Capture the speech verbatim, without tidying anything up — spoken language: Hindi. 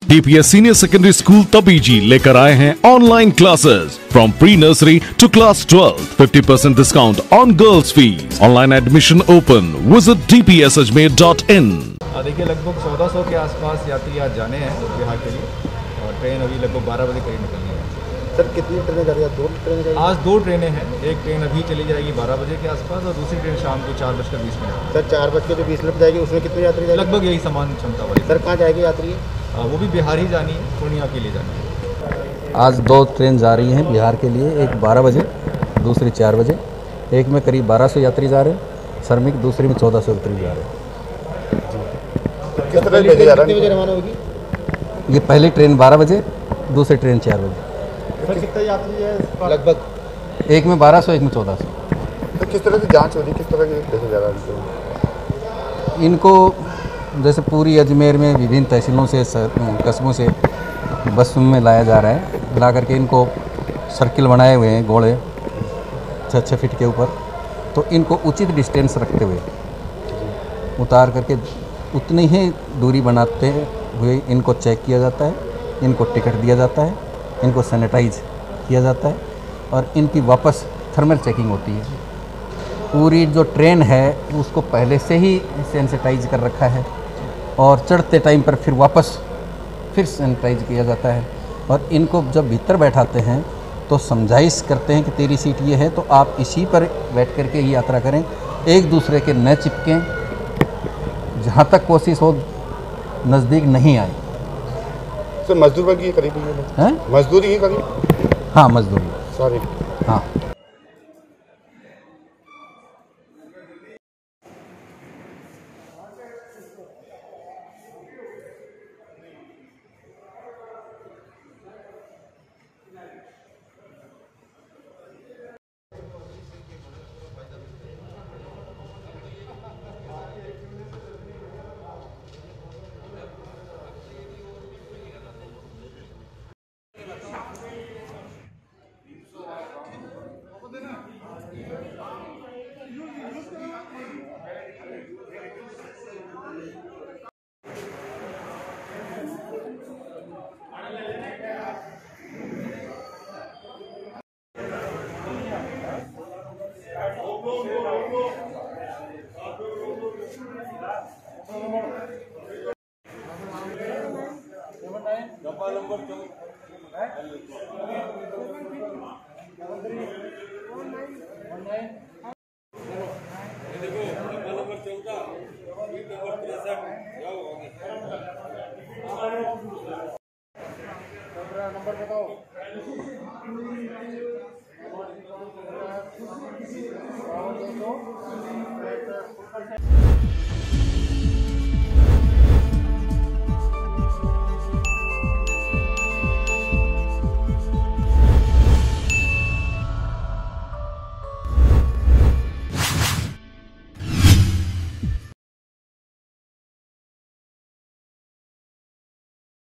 TPS senior secondary school Tabiji लेकर आए हैं online classes from pre nursery to class twelve. Fifty percent discount on girls fees. Online admission open. Visit D P S Ajmer dot in. देखिए लगभग चौदह सौ के आसपास यात्री आज जाने हैं बिहार के लिए और ट्रेन अभी लगभग बारह बजे करीब निकलनी है. सर कितनी ट्रेनें जा रही है? दो ट्रेनें आज दो ट्रेनें हैं. एक ट्रेन अभी चली जाएगी बारह बजे के आसपास और दूसरी ट्रेन शाम को चार बजकर बीस मिनट. सर चार बज के जो बीस मिनट जाएगी उसमें कितनी यात्री जाएगी? लगभग यही समान क्षमता वाली. सर कहाँ जाएगी यात्री? आ, वो भी बिहार ही जानी है, पूर्णिया के लिए जानी है. आज दो ट्रेन जा रही हैं बिहार के लिए, एक बारह बजे दूसरी चार बजे. एक में करीब बारह सौ यात्री जा रहे हैं श्रमिक, दूसरी में चौदह सौ यात्री जा रहे हैं. किस तरह भेजे जा रहा है? कितने बजे रवाना होगी? ये पहली ट्रेन बारह बजे, दूसरी ट्रेन चार बजे. सर कितने यात्री है लगभग? एक में बारह सौ, एक में चौदह सौ. तो किस तरह की जांच हो रही है, किस तरह की भेजा जा रहा है इनको? जैसे पूरी अजमेर में विभिन्न तहसीलों से कस्बों से बस में लाया जा रहा है. ला करके इनको सर्किल बनाए हुए हैं घोड़े छः छः फीट के ऊपर. तो इनको उचित डिस्टेंस रखते हुए उतार करके उतनी ही दूरी बनाते हुए इनको चेक किया जाता है. इनको टिकट दिया जाता है, इनको सैनिटाइज किया जाता है और इनकी वापस थर्मल चेकिंग होती है. पूरी जो ट्रेन है उसको पहले से ही सैनिटाइज कर रखा है और चढ़ते टाइम पर फिर वापस फिर सैनिटाइज किया जाता है. और इनको जब भीतर बैठाते हैं तो समझाइश करते हैं कि तेरी सीट ये है तो आप इसी पर बैठ करके ही यात्रा करें, एक दूसरे के न चिपकें. जहाँ तक कोशिश हो नज़दीक नहीं आए. सर मजदूर वर्ग की करीब है? मजदूरी की करीब? हाँ मजदूरी. सॉरी. हाँ. डब्बा नंबर चौदह, सीट नंबर तिरसठ. जाओ नंबर बताओ. और